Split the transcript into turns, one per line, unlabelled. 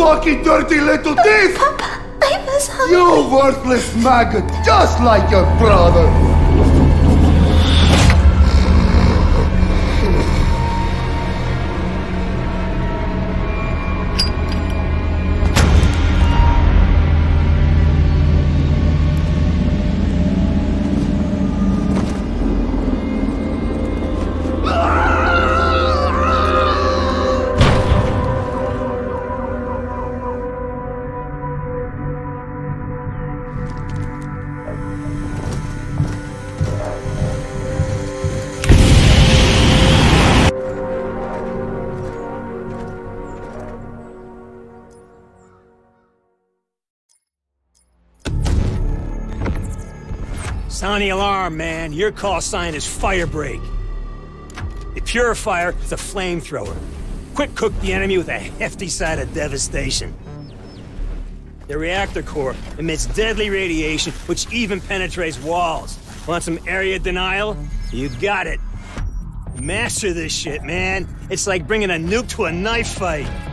lucky dirty little thief!
Papa, I was hungry.
You worthless maggot, just like your brother!
Sound the alarm, man. Your call sign is Firebreak. The PURIFIRE is a flamethrower. Quick cook the enemy with a hefty side of devastation. The reactor core emits deadly radiation, which even penetrates walls. Want some area denial? You got it. Master this shit, man. It's like bringing a nuke to a knife fight.